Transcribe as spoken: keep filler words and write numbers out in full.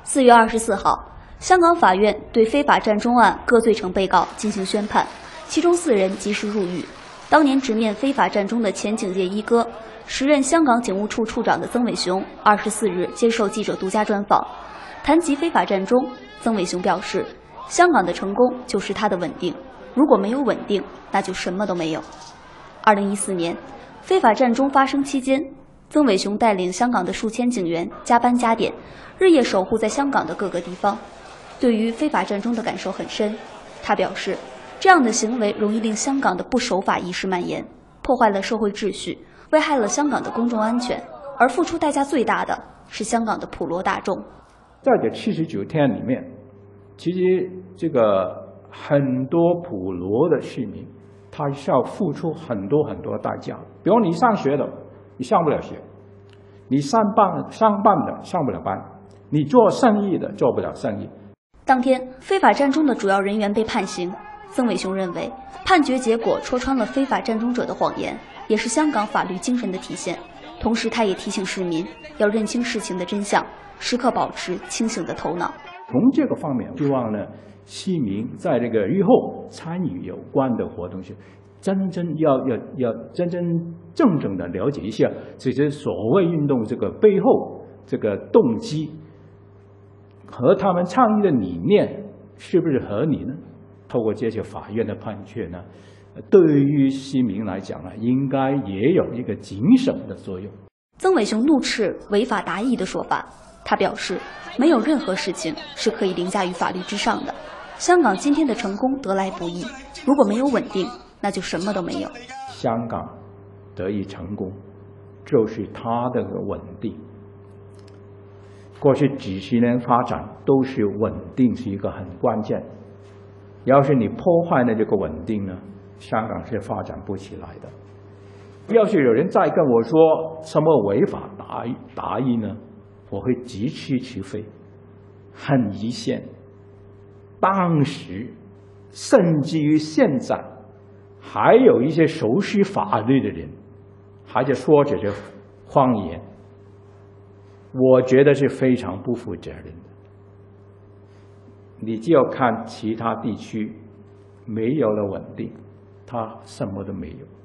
四月二十四号，香港法院对非法占中案各罪成被告进行宣判，其中四人及时入狱。当年直面非法占中的前警界一哥、时任香港警务处处长的曾伟雄，二十四日接受记者独家专访，谈及非法占中，曾伟雄表示，香港的成功就是它的稳定，如果没有稳定，那就什么都没有。二零一四年，非法占中发生期间，曾伟雄带领香港的数千警员加班加点，日夜守护在香港的各个地方，对于非法占中的感受很深。他表示，这样的行为容易令香港的不守法意识蔓延，破坏了社会秩序，危害了香港的公众安全，而付出代价最大的是香港的普罗大众。 在这七十九天里面，其实这个很多普罗的市民，他是要付出很多很多代价。比如你上学的，你上不了学；你上班上班的上不了班；你做生意的做不了生意。 当天，非法占中的主要人员被判刑。曾伟雄认为，判决结果戳穿了非法占中者的谎言，也是香港法律精神的体现。同时，他也提醒市民要认清事情的真相，时刻保持清醒的头脑。 从这个方面，希望呢，市民在这个日后参与有关的活动时，真正要要要真真正正的了解一下这些所谓运动这个背后这个动机和他们倡议的理念是不是合理呢？透过这些法院的判决呢，对于市民来讲呢，应该也有一个警醒的作用。 曾伟雄怒斥违法达义的说法，他表示，没有任何事情是可以凌驾于法律之上的。香港今天的成功得来不易，如果没有稳定，那就什么都没有。 香港得以成功，就是它的稳定。过去几十年发展都是稳定是一个很关键。要是你破坏了这个稳定呢，香港是发展不起来的。要是有人再跟我说什么违法达达义呢，我会直斥其非，很遗陷。当时甚至于现在，还有一些熟悉法律的人还在说这些谎言，我觉得是非常不负责任的。你就要看其他地区没有了稳定，它什么都没有。